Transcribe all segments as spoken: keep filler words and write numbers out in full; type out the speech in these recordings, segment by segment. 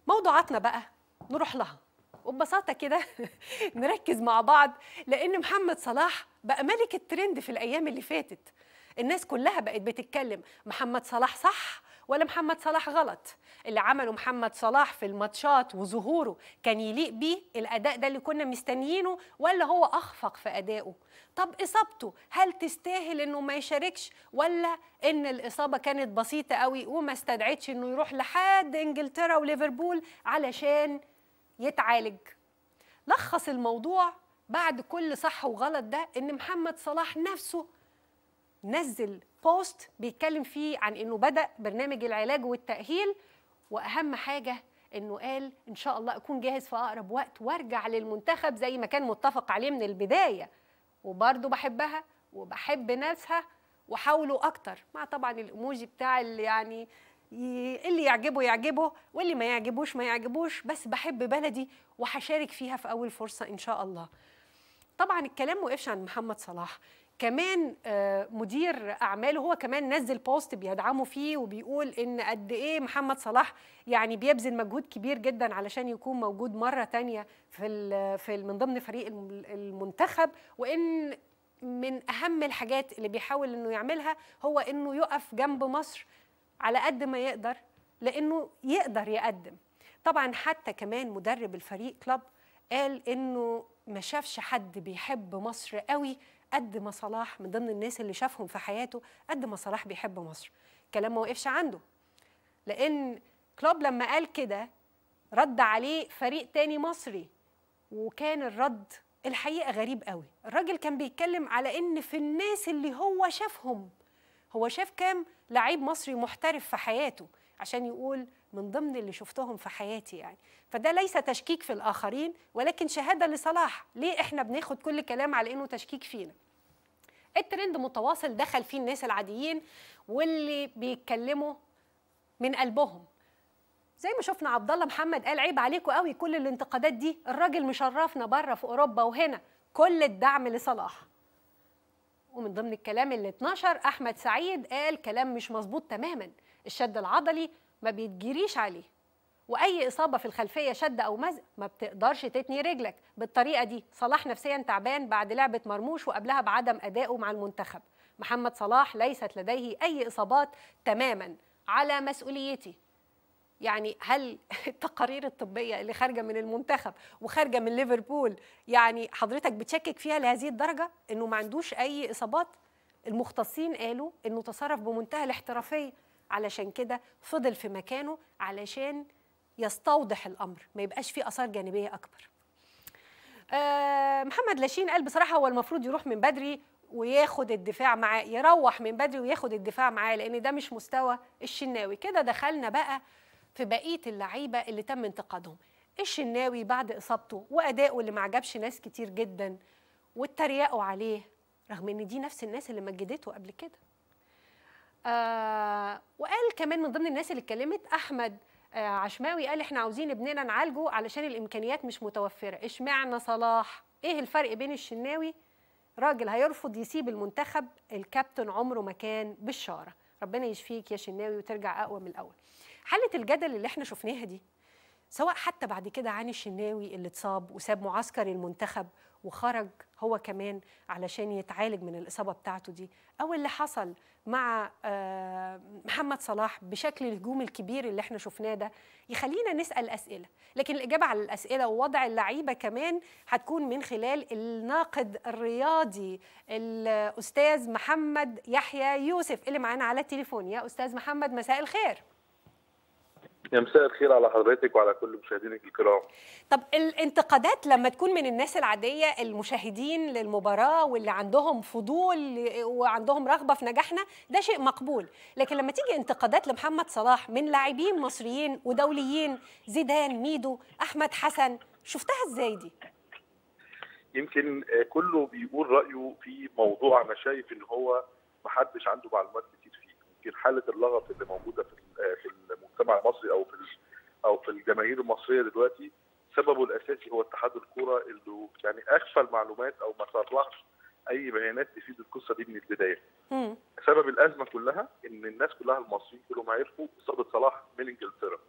موضوعاتنا بقى نروح لها وببساطه كده نركز مع بعض، لان محمد صلاح بقى ملك الترند في الايام اللي فاتت. الناس كلها بقت بتتكلم محمد صلاح صح ولا محمد صلاح غلط. اللي عمله محمد صلاح في الماتشات وظهوره كان يليق بيه الاداء ده اللي كنا مستنيينه، ولا هو اخفق في ادائه؟ طب اصابته هل تستاهل انه ما يشاركش، ولا ان الاصابه كانت بسيطه قوي وما استدعتش انه يروح لحد انجلترا وليفربول علشان يتعالج؟ لخص الموضوع بعد كل صح وغلط ده ان محمد صلاح نفسه نزل بوست بيتكلم فيه عن انه بدأ برنامج العلاج والتأهيل، واهم حاجة انه قال ان شاء الله اكون جاهز في اقرب وقت وارجع للمنتخب زي ما كان متفق عليه من البداية. وبرضه بحبها وبحب ناسها وحاولوا اكتر، مع طبعا الايموجي بتاع اللي يعني اللي يعجبه يعجبه واللي ما يعجبوش ما يعجبوش، بس بحب بلدي وهشارك فيها في اول فرصة ان شاء الله. طبعا الكلام ما وقفش عند محمد صلاح، كمان مدير اعماله هو كمان نزل بوست بيدعمه فيه وبيقول ان قد ايه محمد صلاح يعني بيبذل مجهود كبير جدا علشان يكون موجود مره تانية في في من ضمن فريق المنتخب، وان من اهم الحاجات اللي بيحاول انه يعملها هو انه يقف جنب مصر على قد ما يقدر لانه يقدر يقدم. طبعا حتى كمان مدرب الفريق كلوب قال انه ما شافش حد بيحب مصر قوي قد ما صلاح، من ضمن الناس اللي شافهم في حياته قد ما صلاح بيحب مصر. كلام ما وقفش عنده، لأن كلوب لما قال كده رد عليه فريق تاني مصري، وكان الرد الحقيقة غريب قوي. الراجل كان بيتكلم على إن في الناس اللي هو شافهم، هو شاف كام لعيب مصري محترف في حياته عشان يقول من ضمن اللي شفتهم في حياتي يعني. فده ليس تشكيك في الآخرين ولكن شهادة لصلاح. ليه إحنا بناخد كل كلام على إنه تشكيك فينا؟ الترند متواصل دخل فيه الناس العاديين واللي بيتكلموا من قلبهم، زي ما شفنا عبد الله محمد قال عيب عليكم قوي كل الانتقادات دي، الراجل مشرفنا بره في أوروبا وهنا، كل الدعم لصلاح. ومن ضمن الكلام اللي اتنشر أحمد سعيد قال كلام مش مظبوط تماما، الشد العضلي ما بيتجريش عليه، واي اصابه في الخلفيه شد او مزق ما بتقدرش تتني رجلك بالطريقه دي. صلاح نفسيا تعبان بعد لعبه مرموش وقبلها بعدم ادائه مع المنتخب. محمد صلاح ليست لديه اي اصابات تماما، على مسؤوليتي. يعني هل التقارير الطبيه اللي خارجه من المنتخب وخارجه من ليفربول يعني حضرتك بتشكك فيها لهذه الدرجه انه ما عندوش اي اصابات؟ المختصين قالوا انه تصرف بمنتهى الاحترافيه، علشان كده فضل في مكانه علشان يستوضح الامر ما يبقاش فيه اثار جانبيه اكبر. أه محمد لاشين قال بصراحه هو المفروض يروح من بدري وياخد الدفاع معاه، يروح من بدري وياخد الدفاع معاه، لان ده مش مستوى الشناوي. كده دخلنا بقى في بقيه اللعيبه اللي تم انتقادهم. الشناوي بعد اصابته وادائه اللي ما عجبش ناس كتير جدا واتريقوا عليه، رغم ان دي نفس الناس اللي مجدته قبل كده. أه وقال كمان من ضمن الناس اللي اتكلمت احمد عشماوي قال احنا عاوزين ابننا نعالجه علشان الامكانيات مش متوفره. اشمعنى صلاح؟ ايه الفرق بين الشناوي؟ راجل هيرفض يسيب المنتخب، الكابتن عمره ما كان بالشاره. ربنا يشفيك يا شناوي وترجع اقوى من الاول. حاله الجدل اللي احنا شفناها دي سواء حتى بعد كده عن الشناوي اللي اتصاب وساب معسكر المنتخب وخرج هو كمان علشان يتعالج من الإصابة بتاعته دي، أو اللي حصل مع محمد صلاح بشكل الهجوم الكبير اللي احنا شفناه ده، يخلينا نسأل أسئلة. لكن الإجابة على الأسئلة ووضع اللعيبة كمان هتكون من خلال الناقد الرياضي الأستاذ محمد يحيى يوسف اللي معانا على التليفون. يا أستاذ محمد مساء الخير. يا مساء الخير على حضرتك وعلى كل مشاهدينك الكرام. طب الانتقادات لما تكون من الناس العادية المشاهدين للمباراة واللي عندهم فضول وعندهم رغبة في نجاحنا ده شيء مقبول، لكن لما تيجي انتقادات لمحمد صلاح من لاعبين مصريين ودوليين، زيدان، ميدو، أحمد حسن، شفتها ازاي دي؟ يمكن كله بيقول رأيه في موضوع أنا شايف إن هو محدش عنده معلومات كتير فيه. يمكن حالة اللغط اللي موجودة في في المجتمع المصري او في او في الجماهير المصريه دلوقتي سببه الاساسي هو اتحاد الكوره اللي يعني اخفى المعلومات او ما صرحش اي بيانات تفيد القصه دي من البدايه. مم. سبب الازمه كلها ان الناس كلها المصريين كلهم عرفوا اصابه صلاح من انجلترا،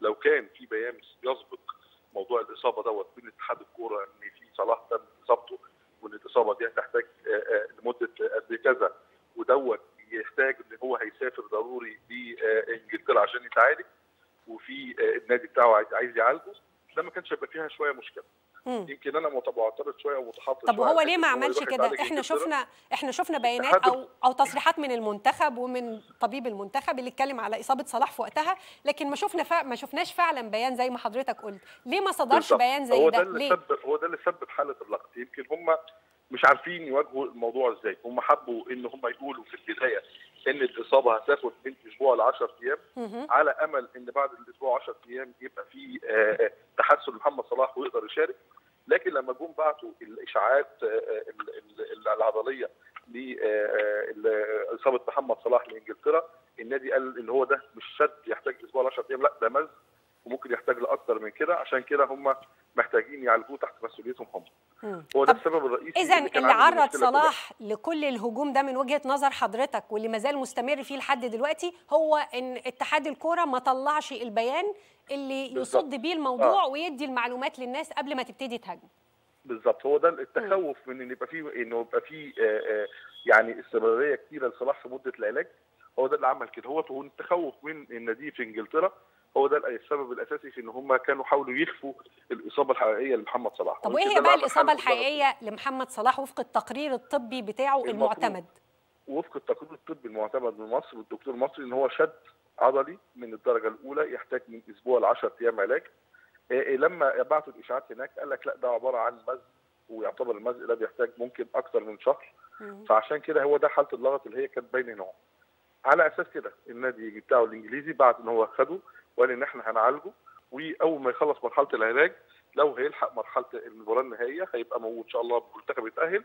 لو كان في بيان يسبق موضوع الاصابه دوت من اتحاد الكوره ان في صلاح تم اصابته وان الاصابه دي هتحتاج لمده قد كذا ودوت يحتاج ان هو هيسافر ضروري لانجلترا عشان يتعالج وفي النادي بتاعه عايز عايز يعالجه، ده ما كانش هيبقى فيها شويه مشكله. مم. يمكن انا معترض شويه ومتحفظ. طب وهو ليه ما عملش كده؟ احنا شفنا احنا شفنا بيانات او او تصريحات من المنتخب ومن طبيب المنتخب اللي اتكلم على اصابه صلاح في وقتها، لكن ما شفنا فا... ما شفناش فعلا بيان زي ما حضرتك قلت. ليه ما صدرش بيان زي هو ده؟ ده اللي ليه؟ سبب هو ده اللي سبب حاله اللغط. يمكن هم مش عارفين يواجهوا الموضوع ازاي. هم حبوا ان هم يقولوا في البدايه ان الاصابه هتاخد من اسبوع ل عشرة ايام على امل ان بعد الاسبوع عشرة ايام يبقى في تحسن لمحمد صلاح ويقدر يشارك. لكن لما جم بعتوا الاشاعات العضليه لاصابه محمد صلاح لانجلترا، النادي قال ان هو ده مش شد يحتاج اسبوع ل عشرة ايام، لا ده مزق وممكن يحتاج لاكثر من كده، عشان كده هم محتاجين يعالجوه تحت مسؤوليتهم هم. هو ده السبب الرئيسي. اذا اللي, اللي عرض صلاح لكل الهجوم ده من وجهه نظر حضرتك واللي ما زال مستمر فيه لحد دلوقتي هو ان اتحاد الكوره ما طلعش البيان اللي يصد بيه الموضوع آه. ويدي المعلومات للناس قبل ما تبتدي تهاجم. بالظبط، هو ده التخوف من ان يبقى فيه انه يبقى فيه يعني استمراريه كتيره لصلاح في مده العلاج. هو ده اللي عمل كده. هو هو التخوف من النادي في انجلترا هو ده السبب الاساسي في ان هم كانوا حاولوا يخفوا الاصابه الحقيقيه لمحمد صلاح. طب وايه هي بقى الاصابه الحقيقيه لمحمد صلاح وفق التقرير الطبي بتاعه المعتمد؟ وفق التقرير الطبي المعتمد من مصر والدكتور المصري ان هو شد عضلي من الدرجه الاولى يحتاج من اسبوع ل عشرة ايام علاج. لما بعتوا الاشاعات هناك قال لك لا ده عباره عن مزق، ويعتبر المزق ده بيحتاج ممكن اكثر من شهر. فعشان كده هو ده حاله اللغط اللي هي كانت باينه نوع. على اساس كده النادي بتاعه الانجليزي بعد ان هو خده وقال ان احنا هنعالجه، واول ما يخلص مرحله العلاج لو هيلحق مرحله المباراه النهائيه هيبقى موجود ان شاء الله المنتخب يتاهل.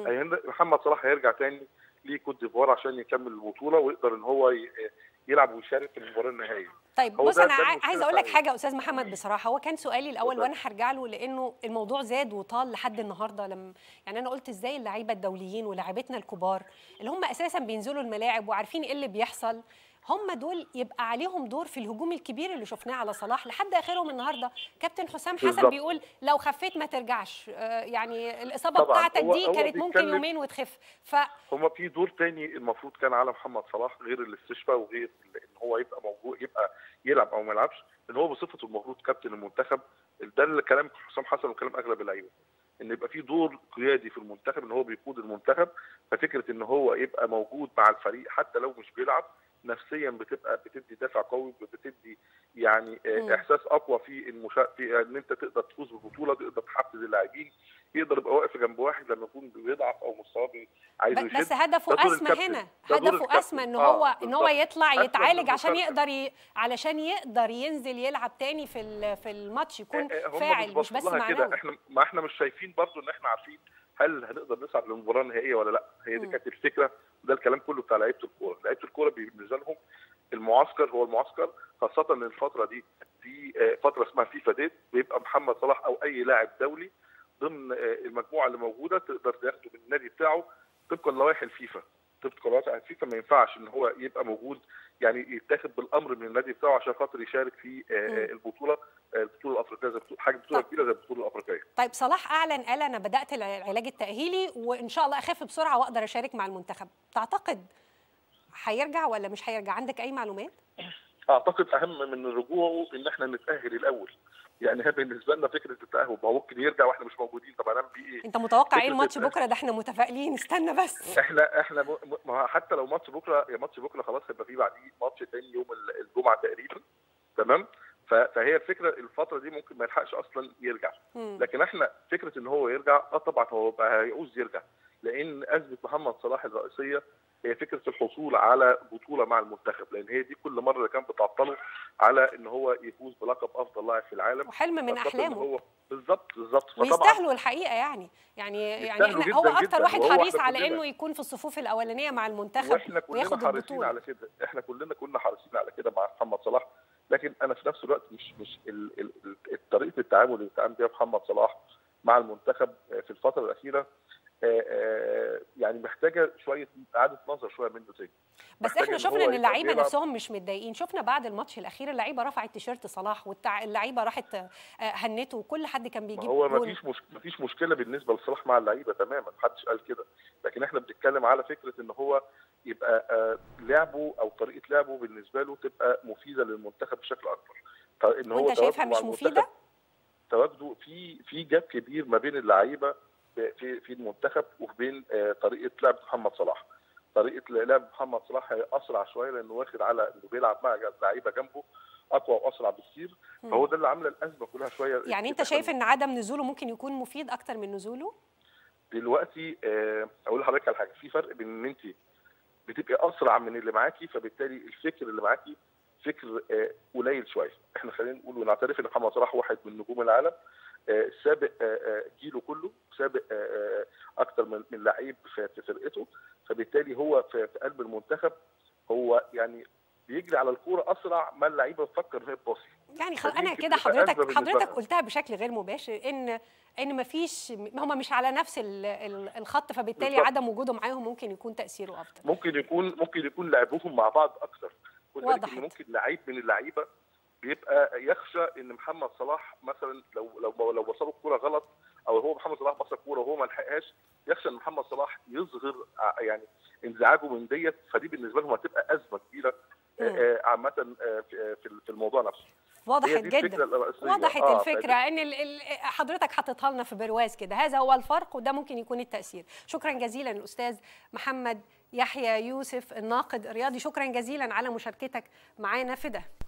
محمد صلاح هيرجع تاني لكوت ديفوار عشان يكمل البطوله ويقدر ان هو يلعب ويشارك في المباراه النهائيه. طيب بص انا عايز اقول لك حاجه استاذ محمد بصراحه، هو كان سؤالي الاول وانا هرجع له لانه الموضوع زاد وطال لحد النهارده. لما يعني انا قلت ازاي اللعيبه الدوليين ولاعيبتنا الكبار اللي هم اساسا بينزلوا الملاعب وعارفين ايه اللي بيحصل هم دول يبقى عليهم دور في الهجوم الكبير اللي شفناه على صلاح لحد اخرهم النهارده. كابتن حسام حسن بالزبط. بيقول لو خفيت ما ترجعش، يعني الاصابه بتاعتك دي كانت ممكن يومين وتخف. ف هم في دور تاني المفروض كان على محمد صلاح غير الاستشفاء وغير ان هو يبقى موجود يبقى يلعب او ما يلعبش، ان هو بصفته المفروض كابتن المنتخب. ده اللي كلام حسام حسن وكلام اغلب اللعيبه، ان يبقى في دور قيادي في المنتخب، ان هو بيقود المنتخب. ففكره ان هو يبقى موجود مع الفريق حتى لو مش بيلعب نفسيا بتبقى بتدي دافع قوي، بتدي يعني م. احساس اقوى في المشا... في ان انت تقدر تفوز بالبطوله، تقدر تحفز اللاعبين، يقدر يبقى واقف جنب واحد لما يكون بيضعف او مستواه عايز يشد. بس هدفه اسمى هنا، هدفه اسمى ان هو آه ان هو يطلع يتعالج عشان يقدر ي... علشان يقدر ينزل يلعب تاني في في الماتش، يكون فاعل مش بس معنوي. احنا ما احنا مش شايفين برضو ان احنا عارفين هل هنقدر نصعد للمباراه النهائيه ولا لا. هي دي كانت الفكره، ده الكلام كله بتاع لعيبه الكوره. لعيبه الكوره بالنسبه لهم المعسكر هو المعسكر، خاصه ان الفتره دي في فتره اسمها فيفا ديت بيبقى محمد صلاح او اي لاعب دولي ضمن المجموعه اللي موجوده تقدر تاخده من النادي بتاعه طبقا لوائح الفيفا. طبقا لوائح الفيفا ما ينفعش ان هو يبقى موجود يعني يتاخد بالامر من النادي بتاعه عشان خاطر يشارك في البطوله البطوله الافريقيه زي حاجه بطوله كبيره زي البطوله الافريقيه. طيب صلاح اعلن قال انا بدات العلاج التاهيلي وان شاء الله اخف بسرعه واقدر اشارك مع المنتخب. تعتقد هيرجع ولا مش هيرجع؟ عندك اي معلومات؟ اعتقد اهم من رجوعه ان احنا نتاهل الاول. يعني هي بالنسبه لنا فكره التاهل، ما ممكن يرجع واحنا مش موجودين، طب هنعمل بيه ايه؟ انت متوقع ايه الماتش بكره؟ ده احنا متفائلين، استنى بس. احنا احنا م... ما حتى لو ماتش بكره يا ماتش بكره خلاص هيبقى فيه بعديه ماتش تاني يوم الجمعه تقريبا، تمام؟ فهي الفكره الفتره دي ممكن ما يلحقش اصلا يرجع. م. لكن احنا فكره ان هو يرجع اه طبعا هو بقى هيعوز يرجع، لان ازمه محمد صلاح الرئيسيه هي فكره الحصول على بطوله مع المنتخب، لان هي دي كل مره اللي كانت بتعطله على ان هو يفوز بلقب افضل لاعب في العالم، وحلم من احلامه. هو بالظبط بالظبط ويستاهلوا الحقيقه يعني يعني يعني احنا هو اكتر واحد حريص على انه يكون في الصفوف الاولانيه مع المنتخب واحنا كلنا حريصين على كده، احنا كلنا كنا حريصين على كده مع محمد صلاح. لكن انا في نفس الوقت مش مش طريقه التعامل اللي بيتعامل بيها محمد صلاح مع المنتخب في الفتره الاخيره يعني يعني محتاجه شويه اعاده نظر شويه منه تاني. بس احنا شفنا ان اللعيبه نفسهم مش متضايقين، شفنا بعد الماتش الاخير اللعيبه رفعت تيشيرت صلاح واللعيبه راحت هنته وكل حد كان بيجيب هو ما فيش مش... ما فيش مشكله بالنسبه لصلاح مع اللعيبه تماما، محدش قال كده، لكن احنا بنتكلم على فكره ان هو يبقى آه لعبه او طريقه لعبه بالنسبه له تبقى مفيده للمنتخب بشكل اكبر. ان هو شايفها مش مفيده؟ تواجده في في جاب كبير ما بين اللعيبه في في المنتخب وبين آه طريقه لعب محمد صلاح. طريقه لعب محمد صلاح هي اسرع شويه لانه واخد على انه بيلعب مع لعيبه جنبه اقوى واسرع بكثير، فهو ده اللي عامله الازمه كلها شويه. يعني انت شايف ان عدم نزوله ممكن يكون مفيد اكتر من نزوله؟ دلوقتي آه اقول لحضرتك على حاجه، في فرق بين ان انت بتبقي اسرع من اللي معاكي، فبالتالي الفكر اللي معاكي فكر آه قليل شويه. احنا خلينا نقول ونعترف ان محمد صلاح واحد من نجوم العالم، آه سابق آه جيله كله، سابق آه اكتر من من لعيب في فرقته، فبالتالي هو في قلب المنتخب هو يعني بيجري على الكوره اسرع ما اللعيبه بتفكر ان هي تباصي. يعني خل... انا كده حضرتك حضرتك قلتها بشكل غير مباشر ان ان ما فيش هم مش على نفس الخط، فبالتالي بالضبط. عدم وجودهم معاهم ممكن يكون تاثيره افضل. ممكن يكون ممكن يكون لعبهم مع بعض اكثر. واضح ان ممكن لعيب من اللعيبه بيبقى يخشى ان محمد صلاح مثلا لو لو لو وصله الكوره غلط او هو محمد صلاح بص الكوره وهو ما لحقهاش، يخشى ان محمد صلاح يظهر يعني انزعاجه من ديت، فدي بالنسبه لهم هتبقى ازمه كبيره عامه في الموضوع نفسه. وضحت جدا وضحت آه الفكره ان ال حضرتك حطيتها لنا في برواز كده، هذا هو الفرق وده ممكن يكون التاثير. شكرا جزيلا الاستاذ محمد يحيى يوسف الناقد الرياضي، شكرا جزيلا على مشاركتك معانا في ده.